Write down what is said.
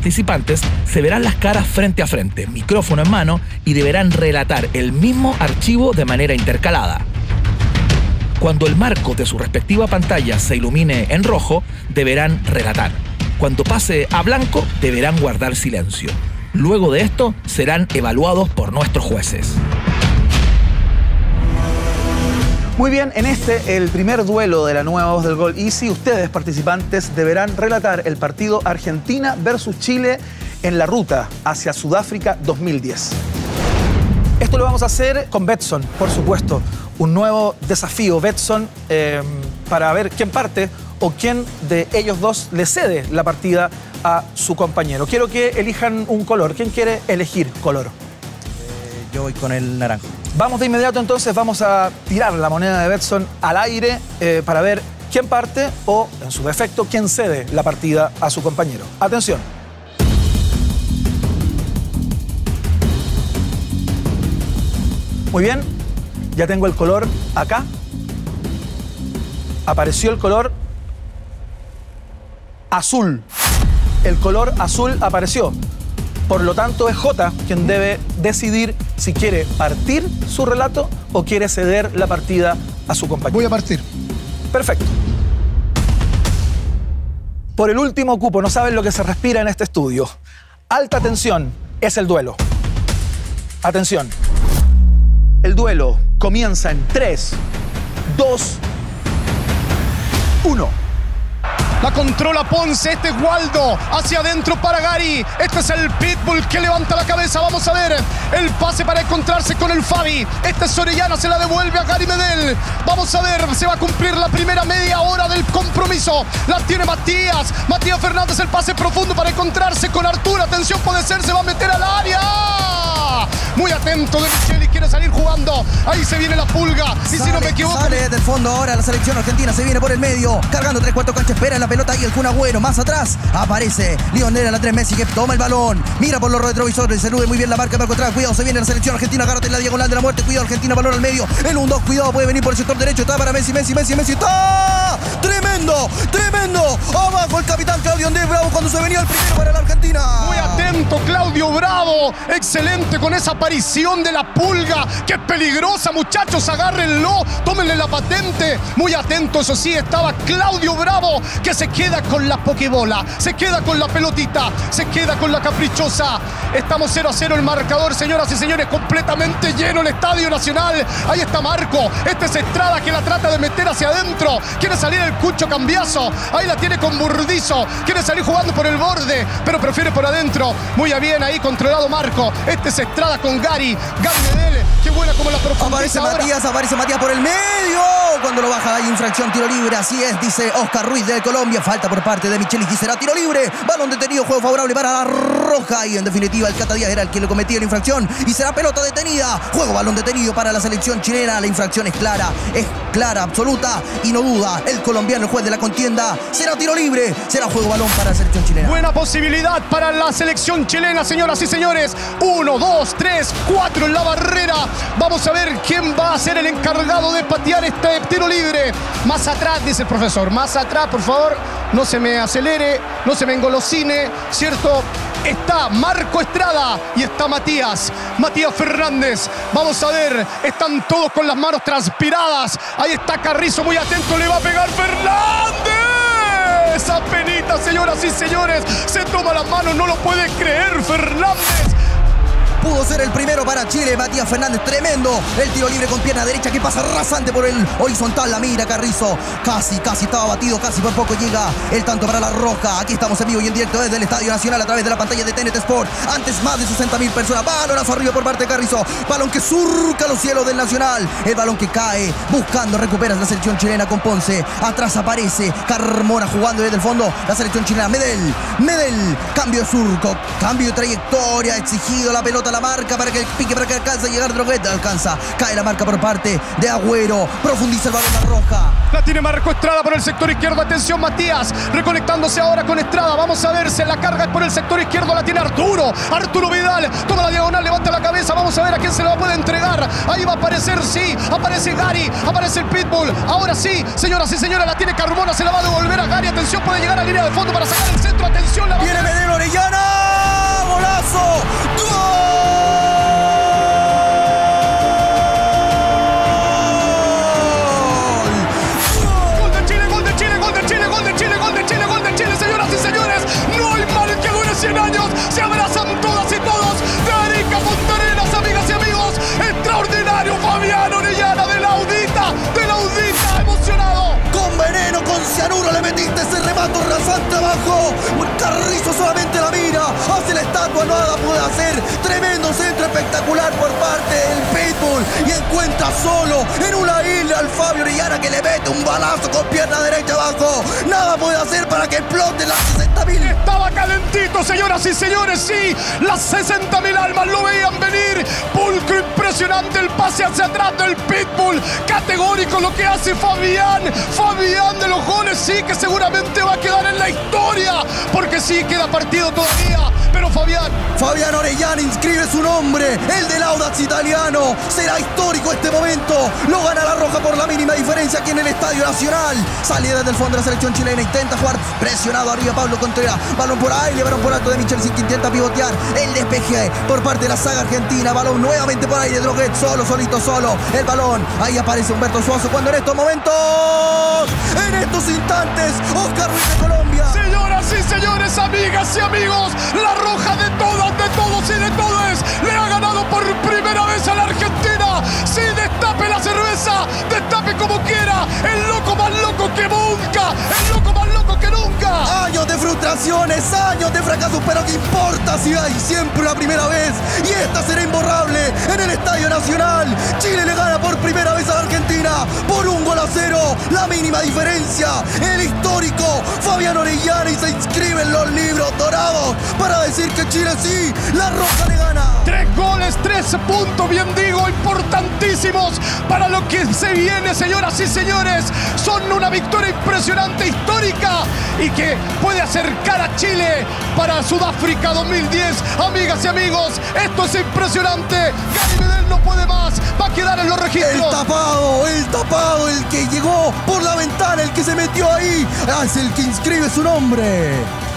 participantes se verán las caras frente a frente, micrófono en mano, y deberán relatar el mismo archivo de manera intercalada. Cuando el marco de su respectiva pantalla se ilumine en rojo, deberán relatar. Cuando pase a blanco, deberán guardar silencio. Luego de esto, serán evaluados por nuestros jueces. Muy bien, en el primer duelo de la nueva Voz del Gol Easy, ustedes, participantes, deberán relatar el partido Argentina versus Chile en la ruta hacia Sudáfrica 2010. Esto lo vamos a hacer con Betson, por supuesto. Un nuevo desafío, Betson, para ver quién parte o quién de ellos dos le cede la partida a su compañero. Quiero que elijan un color. ¿Quién quiere elegir color? Yo voy con el naranjo. Vamos de inmediato entonces, vamos a tirar la moneda de Betson al aire para ver quién parte o, en su defecto, quién cede la partida a su compañero. Atención. Muy bien, ya tengo el color acá. Apareció el color azul. El color azul apareció. Por lo tanto, es J quien debe decidir si quiere partir su relato o quiere ceder la partida a su compañero. Voy a partir. Perfecto. Por el último cupo, no saben lo que se respira en este estudio. Alta tensión, es el duelo. Atención. El duelo comienza en 3, 2, 1. La controla Ponce, este es Waldo, hacia adentro para Gary. Este es el Pitbull que levanta la cabeza. Vamos a ver el pase para encontrarse con el Fabi. Este es Orellana, se la devuelve a Gary Medel. Vamos a ver, se va a cumplir la primera media hora del compromiso. La tiene Matías. Matías Fernández, el pase profundo para encontrarse con Arturo. Atención, puede ser, se va a meter al área. Muy atento de Micheli, quiere salir jugando. Ahí se viene la pulga. Y si no me equivoco, sale del fondo ahora la selección argentina. Se viene por el medio, cargando 3/4 cancha. Espera en la pelota y el Kun Agüero. Más atrás aparece Lionel a la 3. Messi que toma el balón. Mira por los retrovisores. Se elude muy bien la marca. Marco atrás. Cuidado, se viene la selección argentina. Agárrate en la diagonal de la muerte. Cuidado, Argentina, balón al medio. El 1-2. Cuidado, puede venir por el sector derecho. Está para Messi. Messi. ¡Está! ¡Tremendo! Abajo el capitán Claudio Andrés Bravo cuando se venía el primero para la Argentina. muy atento Claudio Bravo. Excelente con esa aparición de la pulga. ¡Qué peligrosa, muchachos! Agárrenlo. Tómenle la patente. Muy atento, eso sí, estaba Claudio Bravo, que se queda con la pokebola, se queda con la pelotita, se queda con la caprichosa. Estamos 0-0 el marcador, señoras y señores, completamente lleno el Estadio Nacional. Ahí está Marco, este es Estrada que la trata de meter hacia adentro. Quiere salir el Cucho Cambiaso, ahí la tiene con Burdizo, quiere salir jugando por el borde, pero prefiere por adentro. Muy bien ahí, controlado Marco. Este es Estrada con Gary Medel, qué buena como la profundiza ahora. Aparece Matías por el medio. Cuando lo baja hay infracción, tiro libre, así es, dice Oscar Ruiz de Colombia. Falta por parte de Michelis y será tiro libre. Balón detenido, juego favorable para la Roja. Y en definitiva el Cata Díaz era el que le cometía la infracción y será pelota detenida. Juego balón detenido para la selección chilena. La infracción es clara, absoluta y no duda. El colombiano, el juez de la contienda, será tiro libre, será juego balón para la selección chilena. Buena posibilidad para la selección chilena, señoras y señores. 1, 2, 3, 4 en la barrera. Vamos a ver quién va a ser el encargado de patear este tiro libre. Más atrás, dice el profesor, más atrás, por favor. No se me acelere, no se me engolosine, ¿cierto? Está Marco Estrada y está Matías Fernández. Vamos a ver, están todos con las manos transpiradas. Ahí está Carrizo, muy atento, le va a pegar Fernández. Esa penita, señoras y señores, se toma las manos, no lo puede creer Fernández. Pudo ser el primero para Chile, Matías Fernández, tremendo. El tiro libre con pierna derecha que pasa rasante por el horizontal. La mira Carrizo, casi estaba batido, casi por poco llega el tanto para la Roja. Aquí estamos en vivo y en directo desde el Estadio Nacional a través de la pantalla de TNT Sport. Antes más de 60.000 personas. Balonazo arriba por parte de Carrizo. Balón que surca los cielos del Nacional. El balón que cae, buscando recuperar la selección chilena con Ponce. Atrás aparece Carmona jugando desde el fondo. La selección chilena, Medel, cambio de surco, cambio de trayectoria, exigido la pelota. La marca para que el pique, para que alcance a llegar Droguet. Alcanza, cae la marca por parte de Agüero. Profundiza el balón la Roja. La tiene Marco Estrada por el sector izquierdo. Atención Matías, reconectándose ahora con Estrada. Vamos a ver, se la carga por el sector izquierdo. La tiene Arturo Vidal. Toma la diagonal, levanta la cabeza. Vamos a ver a quién se la puede entregar. Ahí va a aparecer, sí. Aparece Gary, aparece el Pitbull. Ahora sí, señoras y señores, la tiene Carmona. Se la va a devolver a Gary. Atención, puede llegar a la línea de fondo para sacar el centro. Atención, la viene Medel, Orellana. abajo. Carrizo solamente la mira, hace la estatua, nada puede hacer. Tremendo centro espectacular por parte del Pitbull y encuentra solo en una isla al Fabio Orellana, que le mete un balazo con pierna derecha abajo. Nada puede hacer para que explote las 60.000. Estaba calentito, señoras y señores, sí, las 60.000 almas lo veían venir. Pulcro, impresionante el pase hacia atrás del Pitbull. Categórico lo que hace Fabián de los goles, sí, que seguramente va a quedar en la historia, porque sí, queda partido todavía, pero Fabián Orellana inscribe su nombre, el del Audax italiano. Será histórico este momento. Lo gana la Roja por la mínima diferencia aquí en el Estadio Nacional. Sale desde el fondo de la selección chilena, intenta jugar presionado arriba Pablo Contreras. Balón por aire, balón por alto de Michelsin, que intenta pivotear. El despeje por parte de la saga argentina. Balón nuevamente por aire, Droguet solo, solo. El balón, ahí aparece Humberto Suazo, cuando en estos momentos, en estos instantes, Oscar Ruiz de Colombia. Señoras y señores, amigas y amigos, la Roja de todas, de todos y de todes le ha ganado por primera vez a la Argentina. Sí, destape la cerveza, destape como quiera. El loco más loco que nunca, el loco más loco que nunca. Años de frustraciones, años de fracasos, pero ¿qué importa si hay siempre la primera vez? Y esta será imborrable en el Estadio Nacional. Chile le gana por primera vez a la Argentina por 1-0, la mínima diferencia. El histórico Fabián Orellana, y se inscribe en los libros dorados para decir que Chile sí, la Roja le gana. 3 goles, 3 puntos, bien digo, importantísimos para lo que se viene, señoras y señores. Son una victoria impresionante, histórica, y que puede acercar a Chile para Sudáfrica 2010. Amigas y amigos, esto es impresionante. Gary Medel no puede más, va a quedar en los registros. El tapado, el que llegó por la ventana, el que se metió ahí, es el que inscribe su nombre.